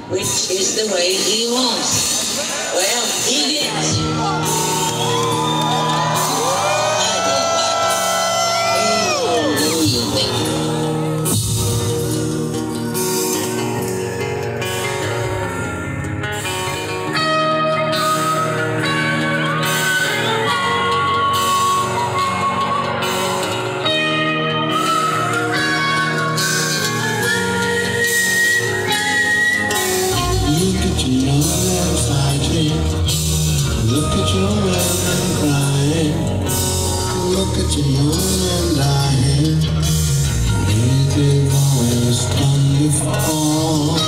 which is the way he wants. Well, he gets it. Look at your man and crying. Look at your young and dying. They've always done before.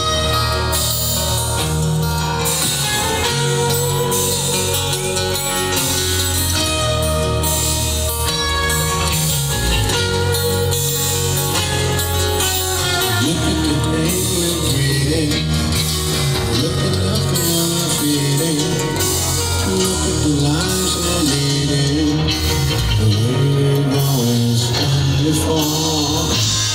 Look at the pain we're breathing. Look at the young and feeding. Look at the lives we're leading, the way we've always done before.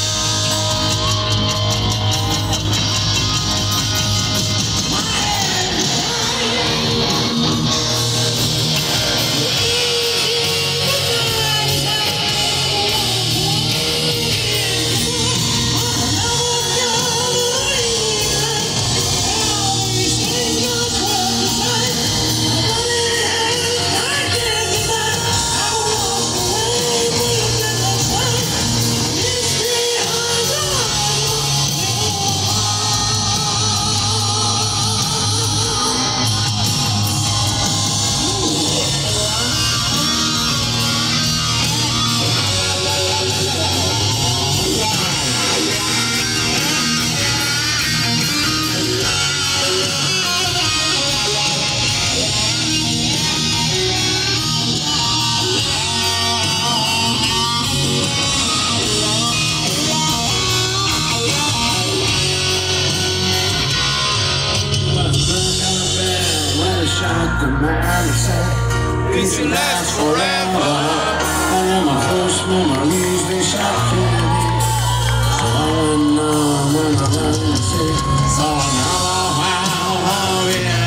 The man said, peace will last forever. All my first memories, they shot through me. So I went on and I went to say, oh, no, how, yeah.